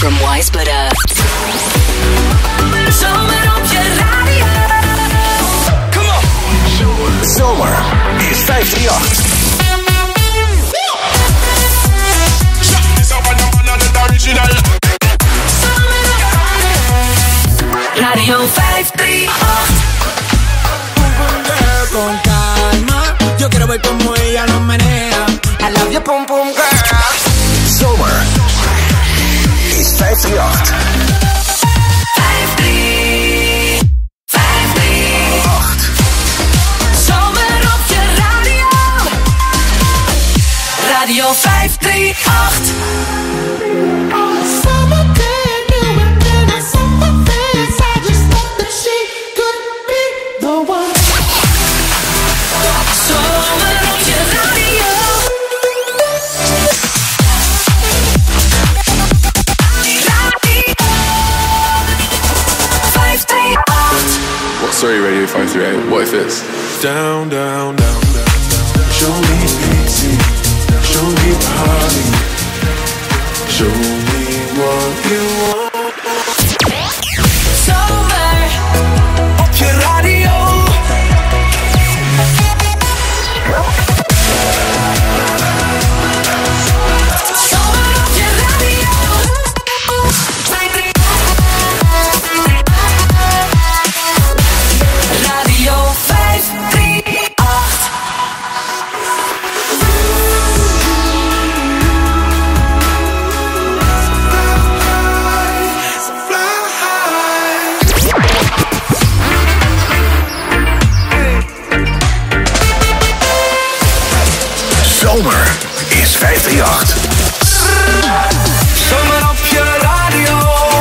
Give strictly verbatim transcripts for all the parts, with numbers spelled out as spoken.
from Wisebuddah. Zomer op je radio. Come on. Zomer is vijf drie acht. Radio vijf drie acht. Con calma, yo quiero ver como ella lo menea. I love you, pum pum girl. Zomer is vijf drie acht. vijf drie, vijf drie acht. Zomer op je radio. Radio vijf drie acht. Sorry, Radio five three eight. What if it's down, down, down, down, down. Show me pity, show me party, show me what you want. Zomer op je radio. Zomer op je radio. Radio vijf drie acht. Zomer is vijf drie acht. Zomer op je radio.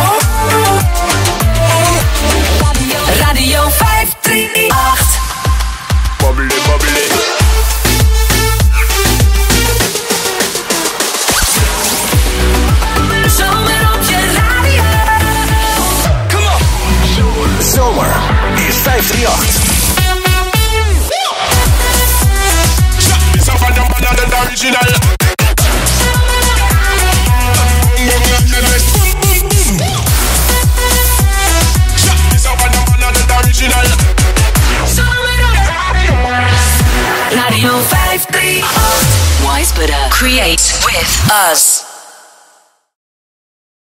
Radio vijf drie acht. bubbly, bubbly? Zomer op je radio. Come on. Zomer is vijf drie acht. Radio vijf drie acht. Wisebuddah. Create with us.